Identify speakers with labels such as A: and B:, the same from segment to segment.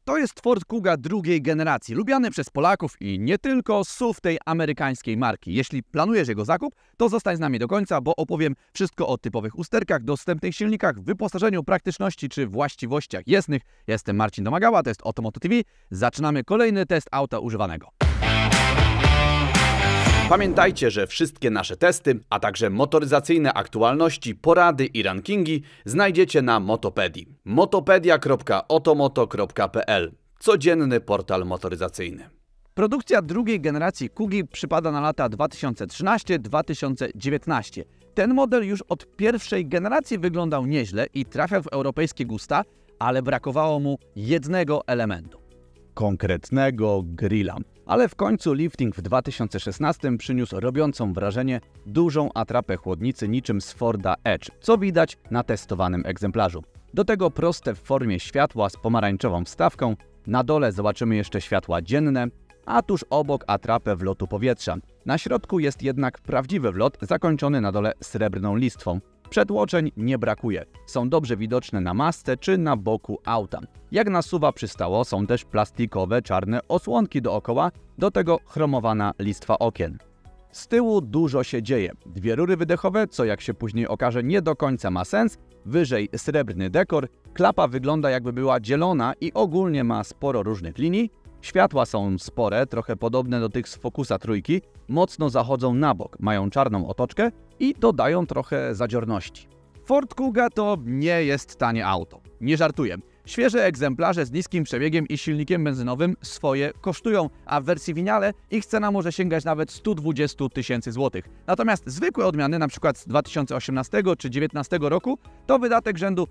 A: To jest Ford Kuga drugiej generacji, lubiany przez Polaków i nie tylko, SUV tej amerykańskiej marki. Jeśli planujesz jego zakup, to zostań z nami do końca, bo opowiem wszystko o typowych usterkach, dostępnych silnikach, wyposażeniu, praktyczności czy właściwościach jezdnych. Ja jestem Marcin Domagała, to jest Otomoto TV. Zaczynamy kolejny test auta używanego. Pamiętajcie, że wszystkie nasze testy, a także motoryzacyjne aktualności, porady i rankingi znajdziecie na Motopedii. motopedia.otomoto.pl. Codzienny portal motoryzacyjny. Produkcja drugiej generacji Kugi przypada na lata 2013-2019. Ten model już od pierwszej generacji wyglądał nieźle i trafiał w europejskie gusta, ale brakowało mu jednego elementu. Konkretnego grilla. Ale w końcu lifting w 2016 przyniósł robiącą wrażenie dużą atrapę chłodnicy niczym z Forda Edge, co widać na testowanym egzemplarzu. Do tego proste w formie światła z pomarańczową wstawką, na dole zobaczymy jeszcze światła dzienne, a tuż obok atrapę wlotu powietrza. Na środku jest jednak prawdziwy wlot zakończony na dole srebrną listwą. Przedłoczeń nie brakuje, są dobrze widoczne na masce czy na boku auta. Jak na SUV-a przystało, są też plastikowe czarne osłonki dookoła, do tego chromowana listwa okien. Z tyłu dużo się dzieje. Dwie rury wydechowe, co jak się później okaże nie do końca ma sens, wyżej srebrny dekor, klapa wygląda jakby była dzielona i ogólnie ma sporo różnych linii. Światła są spore, trochę podobne do tych z Focusa trójki, mocno zachodzą na bok, mają czarną otoczkę i dodają trochę zadziorności. Ford Kuga to nie jest tanie auto. Nie żartuję. Świeże egzemplarze z niskim przebiegiem i silnikiem benzynowym swoje kosztują, a w wersji winiale ich cena może sięgać nawet 120 tysięcy złotych. Natomiast zwykłe odmiany, np. z 2018 czy 2019 roku, to wydatek rzędu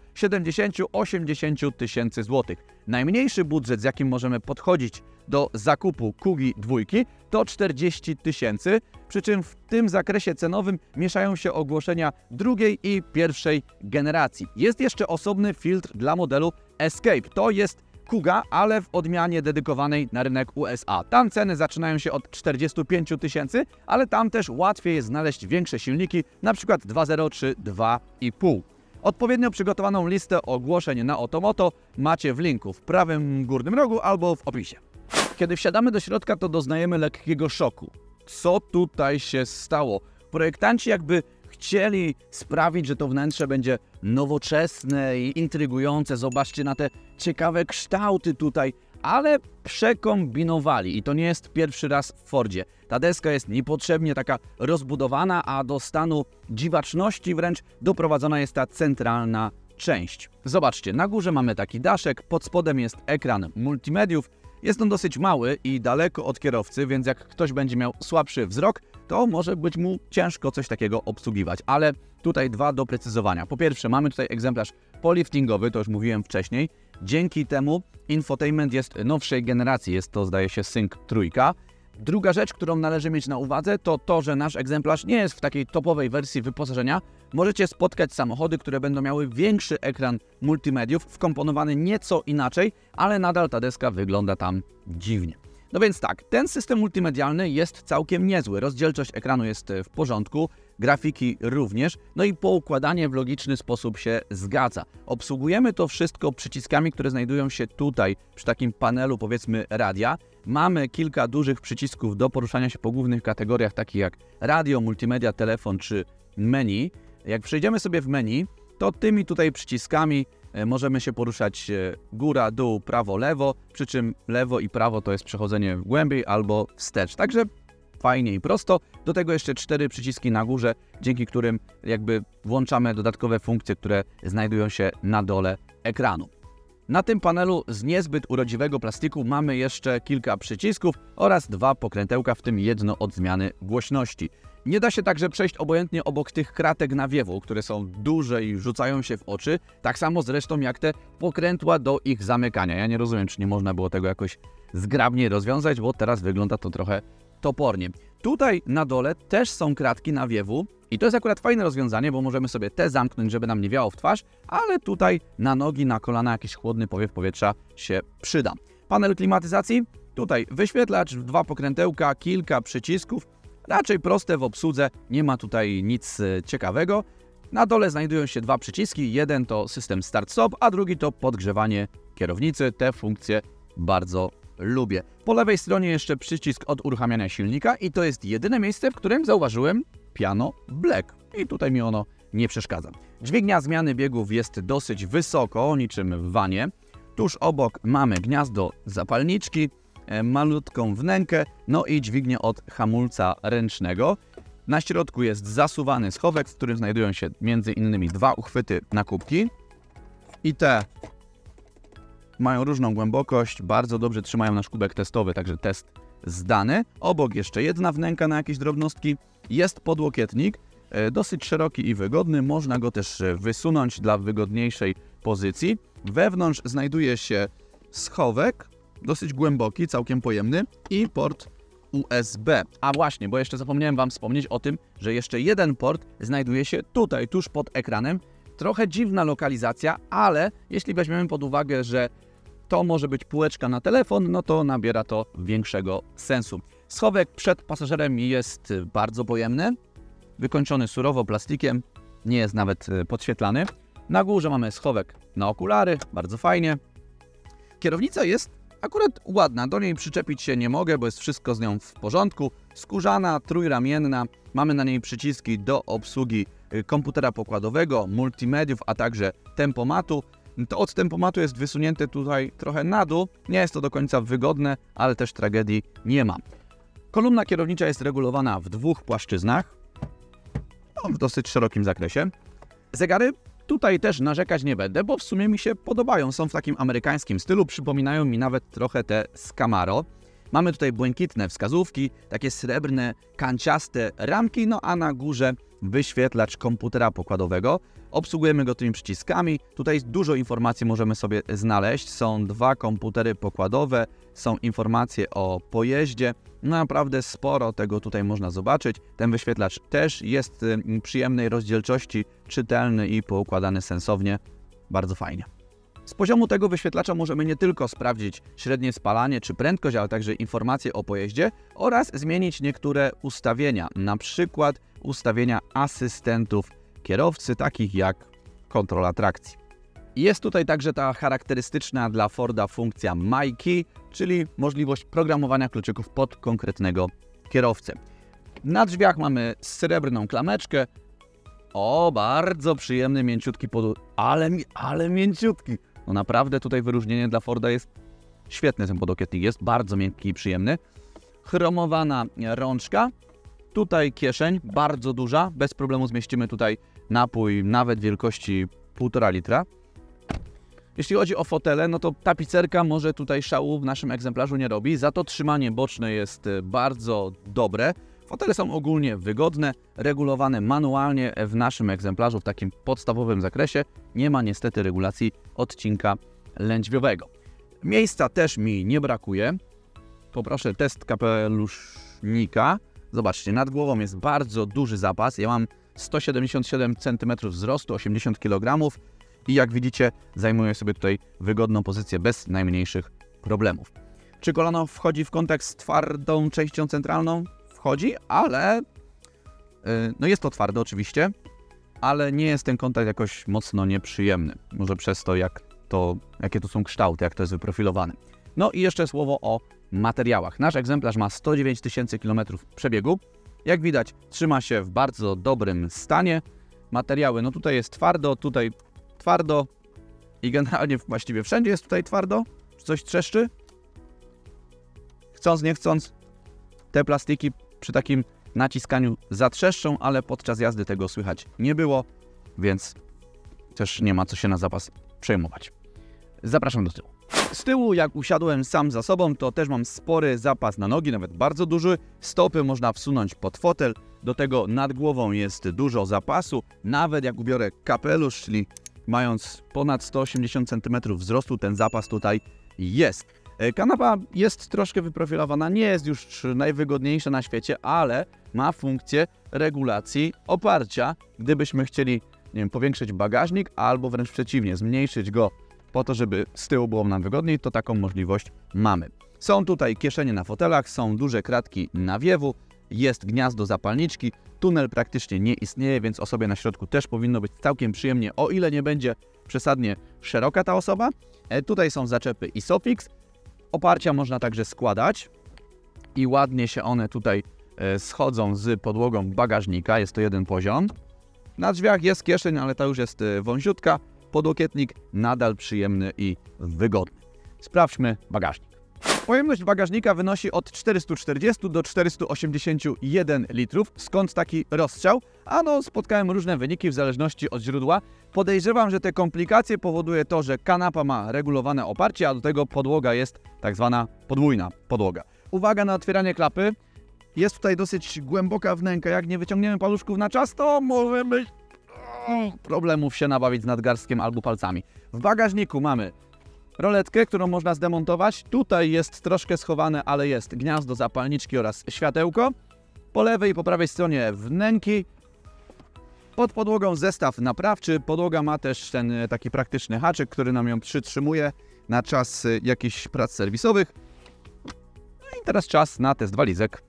A: 70-80 tysięcy złotych. Najmniejszy budżet, z jakim możemy podchodzić do zakupu Kugi dwójki, to 40 tysięcy, przy czym w tym zakresie cenowym mieszają się ogłoszenia drugiej i pierwszej generacji. Jest jeszcze osobny filtr dla modelu Escape. To jest Kuga, ale w odmianie dedykowanej na rynek USA. Tam ceny zaczynają się od 45 tysięcy, ale tam też łatwiej jest znaleźć większe silniki, np. 2.0 czy 2.5. Odpowiednio przygotowaną listę ogłoszeń na Otomoto macie w linku w prawym górnym rogu albo w opisie. Kiedy wsiadamy do środka, to doznajemy lekkiego szoku. Co tutaj się stało? Projektanci jakby chcieli sprawić, że to wnętrze będzie nowoczesne i intrygujące. Zobaczcie na te ciekawe kształty tutaj, ale przekombinowali i to nie jest pierwszy raz w Fordzie. Ta deska jest niepotrzebnie taka rozbudowana, a do stanu dziwaczności wręcz doprowadzona jest ta centralna część. Zobaczcie, na górze mamy taki daszek, pod spodem jest ekran multimediów. Jest on dosyć mały i daleko od kierowcy, więc jak ktoś będzie miał słabszy wzrok, to może być mu ciężko coś takiego obsługiwać. Ale tutaj dwa doprecyzowania. Po pierwsze, mamy tutaj egzemplarz poliftingowy, to już mówiłem wcześniej. Dzięki temu infotainment jest nowszej generacji, jest to zdaje się Sync 3. Druga rzecz, którą należy mieć na uwadze, to to, że nasz egzemplarz nie jest w takiej topowej wersji wyposażenia. Możecie spotkać samochody, które będą miały większy ekran multimediów, wkomponowany nieco inaczej, ale nadal ta deska wygląda tam dziwnie. No więc tak, ten system multimedialny jest całkiem niezły. Rozdzielczość ekranu jest w porządku, grafiki również, no i poukładanie w logiczny sposób się zgadza. Obsługujemy to wszystko przyciskami, które znajdują się tutaj, przy takim panelu, powiedzmy, radia. Mamy kilka dużych przycisków do poruszania się po głównych kategoriach, takich jak radio, multimedia, telefon czy menu. Jak przejdziemy sobie w menu, to tymi tutaj przyciskami możemy się poruszać góra, dół, prawo, lewo, przy czym lewo i prawo to jest przechodzenie w głębiej albo wstecz. Także fajnie i prosto. Do tego jeszcze 4 przyciski na górze, dzięki którym jakby włączamy dodatkowe funkcje, które znajdują się na dole ekranu. Na tym panelu z niezbyt urodziwego plastiku mamy jeszcze kilka przycisków oraz 2 pokrętełka, w tym jedno od zmiany głośności. Nie da się także przejść obojętnie obok tych kratek nawiewu, które są duże i rzucają się w oczy, tak samo zresztą jak te pokrętła do ich zamykania. Ja nie rozumiem, czy nie można było tego jakoś zgrabniej rozwiązać, bo teraz wygląda to trochę topornie. Tutaj na dole też są kratki nawiewu i to jest akurat fajne rozwiązanie, bo możemy sobie te zamknąć, żeby nam nie wiało w twarz, ale tutaj na nogi, na kolana jakiś chłodny powiew powietrza się przyda. Panel klimatyzacji, tutaj wyświetlacz, 2 pokrętełka, kilka przycisków, raczej proste w obsłudze, nie ma tutaj nic ciekawego. Na dole znajdują się 2 przyciski, jeden to system start-stop, a drugi to podgrzewanie kierownicy. Te funkcje bardzo lubię. Po lewej stronie jeszcze przycisk od uruchamiania silnika i to jest jedyne miejsce, w którym zauważyłem piano black. I tutaj mi ono nie przeszkadza. Dźwignia zmiany biegów jest dosyć wysoko, niczym w wanie. Tuż obok mamy gniazdo zapalniczki, malutką wnękę, no i dźwignię od hamulca ręcznego. Na środku jest zasuwany schowek, w którym znajdują się m.in. dwa uchwyty na kubki. I te mają różną głębokość, bardzo dobrze trzymają nasz kubek testowy, także test zdany. Obok jeszcze jedna wnęka na jakieś drobnostki. Jest podłokietnik, dosyć szeroki i wygodny, można go też wysunąć dla wygodniejszej pozycji. Wewnątrz znajduje się schowek, dosyć głęboki, całkiem pojemny i port USB. A właśnie, bo jeszcze zapomniałem Wam wspomnieć o tym, że jeszcze jeden port znajduje się tutaj, tuż pod ekranem. Trochę dziwna lokalizacja, ale jeśli weźmiemy pod uwagę, że to może być półeczka na telefon, no to nabiera to większego sensu. Schowek przed pasażerem jest bardzo pojemny, wykończony surowo plastikiem, nie jest nawet podświetlany. Na górze mamy schowek na okulary, bardzo fajnie. Kierownica jest akurat ładna, do niej przyczepić się nie mogę, bo jest wszystko z nią w porządku. Skórzana, trójramienna, mamy na niej przyciski do obsługi komputera pokładowego, multimediów, a także tempomatu. To od tempomatu jest wysunięte tutaj trochę na dół, nie jest to do końca wygodne, ale też tragedii nie ma. Kolumna kierownicza jest regulowana w dwóch płaszczyznach, w dosyć szerokim zakresie. Zegary tutaj też narzekać nie będę, bo w sumie mi się podobają. Są w takim amerykańskim stylu, przypominają mi nawet trochę te z Camaro. Mamy tutaj błękitne wskazówki, takie srebrne, kanciaste ramki, no a na górze wyświetlacz komputera pokładowego. Obsługujemy go tymi przyciskami. Tutaj dużo informacji możemy sobie znaleźć. Są dwa komputery pokładowe, są informacje o pojeździe. Naprawdę sporo tego tutaj można zobaczyć. Ten wyświetlacz też jest przyjemnej rozdzielczości, czytelny i poukładany sensownie. Bardzo fajnie. Z poziomu tego wyświetlacza możemy nie tylko sprawdzić średnie spalanie czy prędkość, ale także informacje o pojeździe oraz zmienić niektóre ustawienia, na przykład ustawienia asystentów kierowcy, takich jak kontrola trakcji. Jest tutaj także ta charakterystyczna dla Forda funkcja My Key, czyli możliwość programowania kluczyków pod konkretnego kierowcę. Na drzwiach mamy srebrną klameczkę. O, bardzo przyjemny, mięciutki ale mięciutki. No naprawdę tutaj wyróżnienie dla Forda jest świetny, ten podłokietnik jest bardzo miękki i przyjemny. Chromowana rączka. Tutaj kieszeń, bardzo duża, bez problemu zmieścimy tutaj napój nawet wielkości 1,5 litra. Jeśli chodzi o fotele, no to tapicerka może tutaj szału w naszym egzemplarzu nie robi, za to trzymanie boczne jest bardzo dobre. Fotele są ogólnie wygodne, regulowane manualnie w naszym egzemplarzu w takim podstawowym zakresie. Nie ma niestety regulacji odcinka lędźwiowego. Miejsca też mi nie brakuje. Poproszę test kapelusznika. Zobaczcie, nad głową jest bardzo duży zapas. Ja mam 177 cm wzrostu, 80 kg i jak widzicie zajmuję sobie tutaj wygodną pozycję bez najmniejszych problemów. Czy kolano wchodzi w kontakt z twardą częścią centralną? Wchodzi, ale no jest to twarde oczywiście, ale nie jest ten kontakt jakoś mocno nieprzyjemny. Może przez to, jakie to są kształty, jak to jest wyprofilowane. No i jeszcze słowo o materiałach. Nasz egzemplarz ma 109 000 km przebiegu. Jak widać, trzyma się w bardzo dobrym stanie. Materiały, no tutaj jest tutaj twardo i generalnie właściwie wszędzie jest tutaj twardo. Czy coś trzeszczy? Chcąc, nie chcąc, te plastiki przy takim naciskaniu zatrzeszczą, ale podczas jazdy tego słychać nie było, więc też nie ma co się na zapas przejmować. Zapraszam do tyłu. Z tyłu, jak usiadłem sam za sobą, to też mam spory zapas na nogi, nawet bardzo duży. Stopy można wsunąć pod fotel, do tego nad głową jest dużo zapasu. Nawet jak ubiorę kapelusz, czyli mając ponad 180 cm wzrostu, ten zapas tutaj jest. Kanapa jest troszkę wyprofilowana, nie jest już najwygodniejsza na świecie, ale ma funkcję regulacji oparcia. Gdybyśmy chcieli, nie wiem, powiększyć bagażnik albo wręcz przeciwnie, zmniejszyć go po to, żeby z tyłu było nam wygodniej, to taką możliwość mamy. Są tutaj kieszenie na fotelach, są duże kratki nawiewu, jest gniazdo zapalniczki, tunel praktycznie nie istnieje, więc osobie na środku też powinno być całkiem przyjemnie, o ile nie będzie przesadnie szeroka ta osoba. Tutaj są zaczepy ISOFIX. Oparcia można także składać i ładnie się one tutaj schodzą z podłogą bagażnika. Jest to jeden poziom. Na drzwiach jest kieszeń, ale ta już jest wąziutka. Podłokietnik nadal przyjemny i wygodny. Sprawdźmy bagażnik. Pojemność bagażnika wynosi od 440 do 481 litrów. Skąd taki rozstrzał? Ano, spotkałem różne wyniki w zależności od źródła. Podejrzewam, że te komplikacje powoduje to, że kanapa ma regulowane oparcie, a do tego podłoga jest tak zwana podwójna podłoga. Uwaga na otwieranie klapy. Jest tutaj dosyć głęboka wnęka. Jak nie wyciągniemy paluszków na czas, to możemy problemów się nabawić z nadgarstkiem albo palcami. W bagażniku mamy roletkę, którą można zdemontować. Tutaj jest troszkę schowane, ale jest gniazdo zapalniczki oraz światełko. Po lewej i po prawej stronie wnęki. Pod podłogą zestaw naprawczy. Podłoga ma też ten taki praktyczny haczyk, który nam ją przytrzymuje na czas jakichś prac serwisowych. No i teraz czas na test walizek.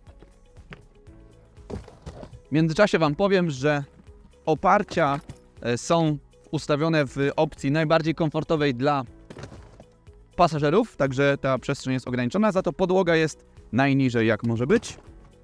A: W międzyczasie Wam powiem, że oparcia są ustawione w opcji najbardziej komfortowej dla pasażerów, także ta przestrzeń jest ograniczona, za to podłoga jest najniżej jak może być.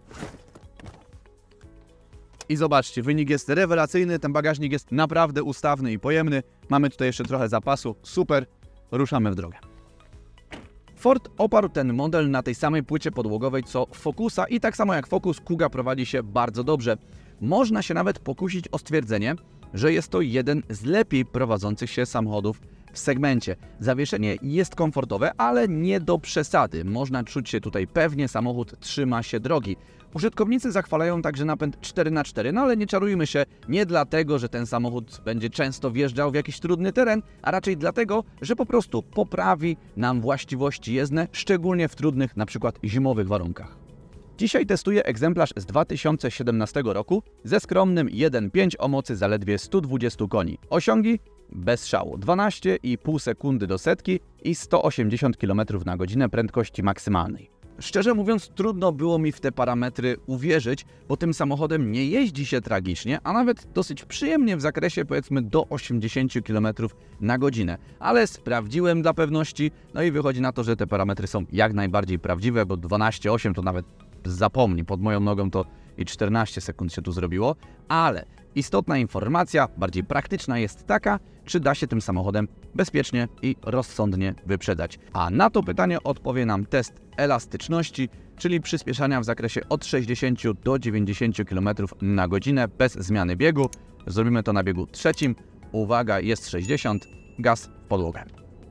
A: I zobaczcie, wynik jest rewelacyjny, ten bagażnik jest naprawdę ustawny i pojemny. Mamy tutaj jeszcze trochę zapasu, super, ruszamy w drogę. Ford oparł ten model na tej samej płycie podłogowej co Focusa i tak samo jak Focus, Kuga prowadzi się bardzo dobrze. Można się nawet pokusić o stwierdzenie, że jest to jeden z lepiej prowadzących się samochodów w segmencie. Zawieszenie jest komfortowe, ale nie do przesady. Można czuć się tutaj pewnie, samochód trzyma się drogi. Użytkownicy zachwalają także napęd 4x4, no ale nie czarujmy się, nie dlatego, że ten samochód będzie często wjeżdżał w jakiś trudny teren, a raczej dlatego, że po prostu poprawi nam właściwości jezdne, szczególnie w trudnych, na przykład zimowych warunkach. Dzisiaj testuję egzemplarz z 2017 roku ze skromnym 1.5 o mocy zaledwie 120 koni. Osiągi bez szału 12,5 sekundy do setki i 180 km na godzinę prędkości maksymalnej. Szczerze mówiąc, trudno było mi w te parametry uwierzyć, bo tym samochodem nie jeździ się tragicznie, a nawet dosyć przyjemnie w zakresie powiedzmy do 80 km na godzinę. Ale sprawdziłem dla pewności, no i wychodzi na to, że te parametry są jak najbardziej prawdziwe, bo 12,8 to nawet zapomnij, pod moją nogą to i 14 sekund się tu zrobiło, ale istotna informacja, bardziej praktyczna jest taka, czy da się tym samochodem bezpiecznie i rozsądnie wyprzedzać. A na to pytanie odpowie nam test elastyczności, czyli przyspieszania w zakresie od 60 do 90 km na godzinę bez zmiany biegu. Zrobimy to na biegu trzecim. Uwaga, jest 60, gaz w podłogę.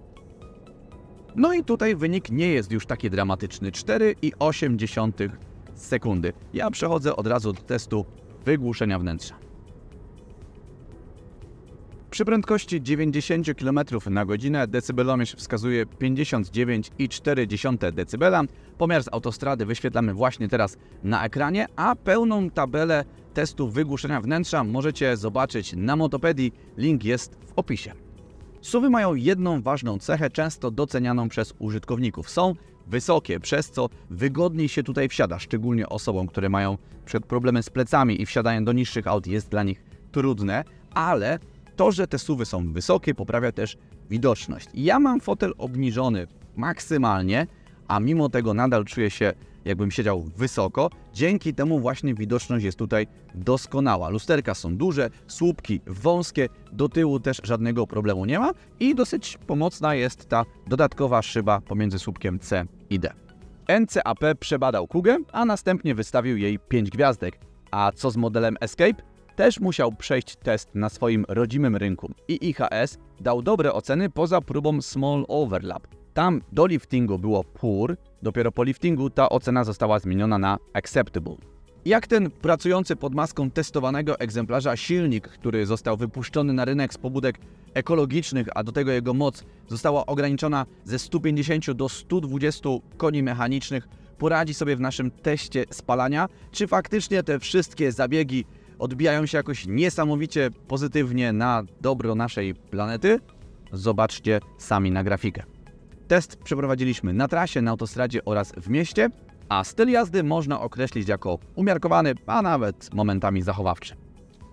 A: No i tutaj wynik nie jest już taki dramatyczny, 4,8 sekundy. Ja przechodzę od razu do testu wygłuszenia wnętrza. Przy prędkości 90 km na godzinę decybelomierz wskazuje 59,4 dB. Pomiar z autostrady wyświetlamy właśnie teraz na ekranie, a pełną tabelę testu wygłuszenia wnętrza możecie zobaczyć na Motopedii. Link jest w opisie. SUV-y mają jedną ważną cechę, często docenianą przez użytkowników. Są wysokie, przez co wygodniej się tutaj wsiada, szczególnie osobom, które mają problemy z plecami i wsiadanie do niższych aut jest dla nich trudne, ale to, że te SUV-y są wysokie, poprawia też widoczność. Ja mam fotel obniżony maksymalnie, a mimo tego nadal czuję się, jakbym siedział wysoko. Dzięki temu właśnie widoczność jest tutaj doskonała. Lusterka są duże, słupki wąskie, do tyłu też żadnego problemu nie ma i dosyć pomocna jest ta dodatkowa szyba pomiędzy słupkiem C i D. NCAP przebadał Kugę, a następnie wystawił jej 5 gwiazdek. A co z modelem Escape? Też musiał przejść test na swoim rodzimym rynku i IHS dał dobre oceny poza próbą Small Overlap. Tam do liftingu było Poor, dopiero po liftingu ta ocena została zmieniona na Acceptable. Jak ten pracujący pod maską testowanego egzemplarza silnik, który został wypuszczony na rynek z pobudek ekologicznych, a do tego jego moc została ograniczona ze 150 do 120 koni mechanicznych, poradzi sobie w naszym teście spalania? Czy faktycznie te wszystkie zabiegi odbijają się jakoś niesamowicie pozytywnie na dobro naszej planety? Zobaczcie sami na grafikę. Test przeprowadziliśmy na trasie, na autostradzie oraz w mieście, a styl jazdy można określić jako umiarkowany, a nawet momentami zachowawczy.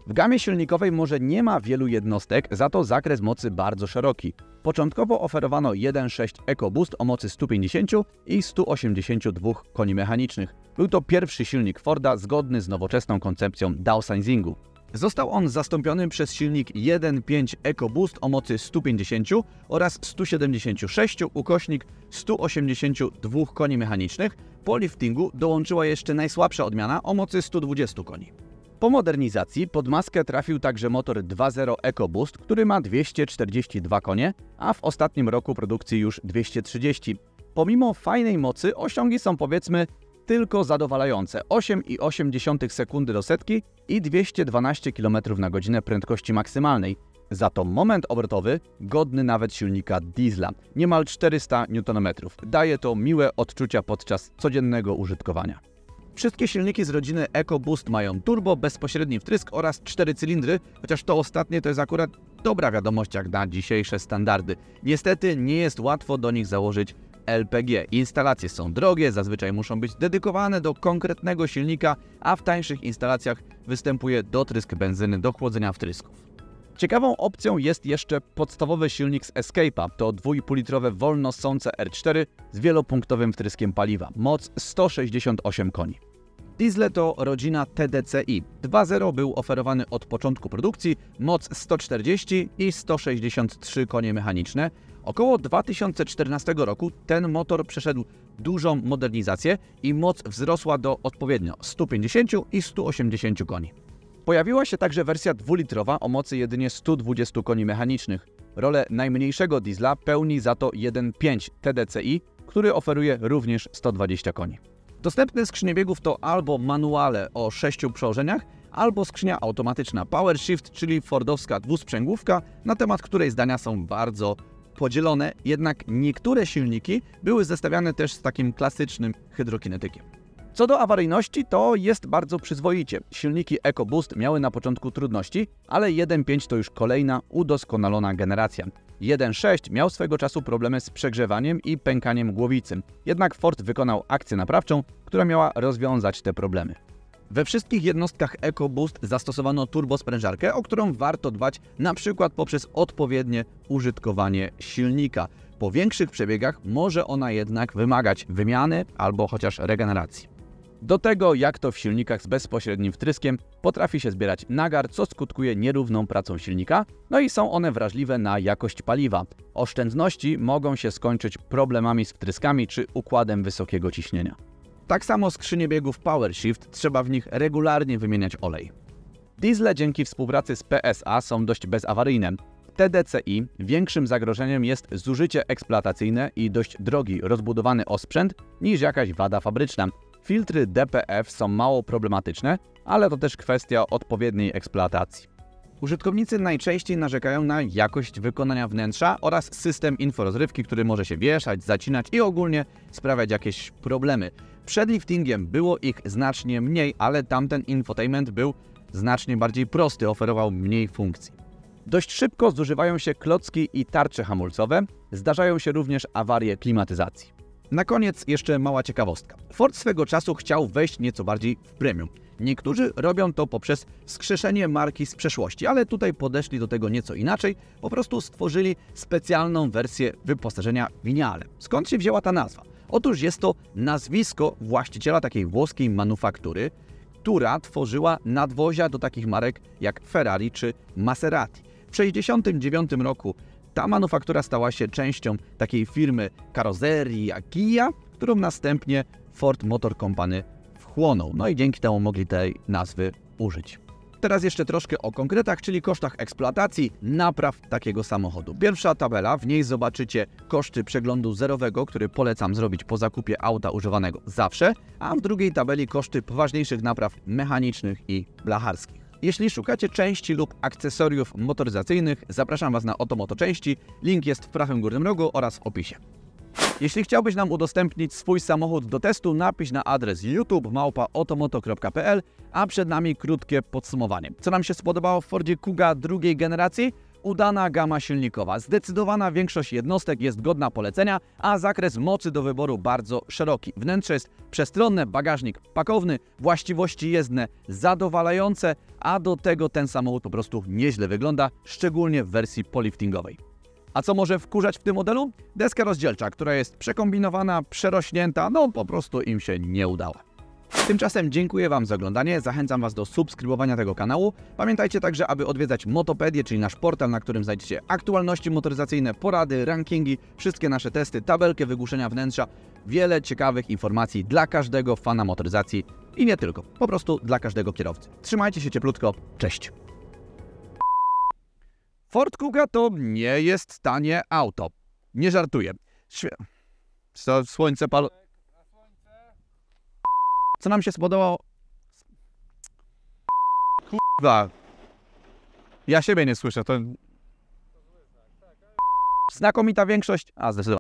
A: W gamie silnikowej może nie ma wielu jednostek, za to zakres mocy bardzo szeroki. Początkowo oferowano 1.6 EcoBoost o mocy 150 i 182 koni mechanicznych. Był to pierwszy silnik Forda zgodny z nowoczesną koncepcją downsizingu. Został on zastąpiony przez silnik 1.5 EcoBoost o mocy 150 oraz 176 ukośnik 182 koni mechanicznych. Po liftingu dołączyła jeszcze najsłabsza odmiana o mocy 120 koni. Po modernizacji pod maskę trafił także motor 2.0 EcoBoost, który ma 242 konie, a w ostatnim roku produkcji już 230. Pomimo fajnej mocy osiągi są powiedzmy tylko zadowalające. 8,8 sekundy do setki i 212 km/h prędkości maksymalnej. Za to moment obrotowy godny nawet silnika diesla, niemal 400 Nm. Daje to miłe odczucia podczas codziennego użytkowania. Wszystkie silniki z rodziny EcoBoost mają turbo, bezpośredni wtrysk oraz 4 cylindry, chociaż to ostatnie to jest akurat dobra wiadomość jak na dzisiejsze standardy. Niestety nie jest łatwo do nich założyć LPG. Instalacje są drogie, zazwyczaj muszą być dedykowane do konkretnego silnika, a w tańszych instalacjach występuje dotrysk benzyny do chłodzenia wtrysków. Ciekawą opcją jest jeszcze podstawowy silnik z Escape'a. To 2,5-litrowe wolno ssące R4 z wielopunktowym wtryskiem paliwa. Moc 168 koni. Diesle to rodzina TDCi. 2.0 był oferowany od początku produkcji, moc 140 i 163 konie mechaniczne. Około 2014 roku ten motor przeszedł dużą modernizację i moc wzrosła do odpowiednio 150 i 180 koni. Pojawiła się także wersja 2-litrowa o mocy jedynie 120 koni mechanicznych. Rolę najmniejszego diesla pełni za to 1.5 TDCi, który oferuje również 120 koni. Dostępne skrzynie biegów to albo manuale o 6 przełożeniach, albo skrzynia automatyczna PowerShift, czyli fordowska dwusprzęgłówka, na temat której zdania są bardzo podzielone, jednak niektóre silniki były zestawiane też z takim klasycznym hydrokinetykiem. Co do awaryjności, to jest bardzo przyzwoicie. Silniki EcoBoost miały na początku trudności, ale 1.5 to już kolejna udoskonalona generacja. 1.6 miał swego czasu problemy z przegrzewaniem i pękaniem głowicy. Jednak Ford wykonał akcję naprawczą, która miała rozwiązać te problemy. We wszystkich jednostkach EcoBoost zastosowano turbosprężarkę, o którą warto dbać na przykład poprzez odpowiednie użytkowanie silnika. Po większych przebiegach może ona jednak wymagać wymiany albo chociaż regeneracji. Do tego, jak to w silnikach z bezpośrednim wtryskiem, potrafi się zbierać nagar, co skutkuje nierówną pracą silnika, no i są one wrażliwe na jakość paliwa. Oszczędności mogą się skończyć problemami z wtryskami czy układem wysokiego ciśnienia. Tak samo skrzynie biegów PowerShift, trzeba w nich regularnie wymieniać olej. Diesle dzięki współpracy z PSA są dość bezawaryjne. TDCi większym zagrożeniem jest zużycie eksploatacyjne i dość drogi, rozbudowany osprzęt niż jakaś wada fabryczna. Filtry DPF są mało problematyczne, ale to też kwestia odpowiedniej eksploatacji. Użytkownicy najczęściej narzekają na jakość wykonania wnętrza oraz system inforozrywki, który może się wieszać, zacinać i ogólnie sprawiać jakieś problemy. Przed liftingiem było ich znacznie mniej, ale tamten infotainment był znacznie bardziej prosty, oferował mniej funkcji. Dość szybko zużywają się klocki i tarcze hamulcowe, zdarzają się również awarie klimatyzacji. Na koniec jeszcze mała ciekawostka. Ford swego czasu chciał wejść nieco bardziej w premium. Niektórzy robią to poprzez wskrzeszenie marki z przeszłości, ale tutaj podeszli do tego nieco inaczej, po prostu stworzyli specjalną wersję wyposażenia Vignale. Skąd się wzięła ta nazwa? Otóż jest to nazwisko właściciela takiej włoskiej manufaktury, która tworzyła nadwozia do takich marek jak Ferrari czy Maserati. W 1969 roku ta manufaktura stała się częścią takiej firmy karoserii jak Kia, którą następnie Ford Motor Company wchłonął. No i dzięki temu mogli tej nazwy użyć. Teraz jeszcze troszkę o konkretach, czyli kosztach eksploatacji, napraw takiego samochodu. Pierwsza tabela, w niej zobaczycie koszty przeglądu zerowego, który polecam zrobić po zakupie auta używanego zawsze, a w drugiej tabeli koszty poważniejszych napraw mechanicznych i blacharskich. Jeśli szukacie części lub akcesoriów motoryzacyjnych, zapraszam Was na Otomoto Części, link jest w prawym górnym rogu oraz w opisie. Jeśli chciałbyś nam udostępnić swój samochód do testu, napisz na adres youtube@otomoto.pl, a przed nami krótkie podsumowanie. Co nam się spodobało w Fordzie Kuga drugiej generacji? udana gama silnikowa. Zdecydowana większość jednostek jest godna polecenia, a zakres mocy do wyboru bardzo szeroki. Wnętrze jest przestronne, bagażnik pakowny, właściwości jezdne zadowalające, a do tego ten samochód po prostu nieźle wygląda, szczególnie w wersji poliftingowej. A co może wkurzać w tym modelu? Deska rozdzielcza, która jest przekombinowana, przerośnięta, no po prostu im się nie udała. Tymczasem dziękuję Wam za oglądanie, zachęcam Was do subskrybowania tego kanału. Pamiętajcie także, aby odwiedzać Motopedię, czyli nasz portal, na którym znajdziecie aktualności motoryzacyjne, porady, rankingi, wszystkie nasze testy, tabelkę wygłuszenia wnętrza, wiele ciekawych informacji dla każdego fana motoryzacji i nie tylko, po prostu dla każdego kierowcy. Trzymajcie się cieplutko, cześć! Ford Kuga to nie jest tanie auto. Nie żartuję. Co słońce pal... Co nam się spodobało? Kurwa. Ja siebie nie słyszę, to... Znakomita większość... A, zdecydowanie.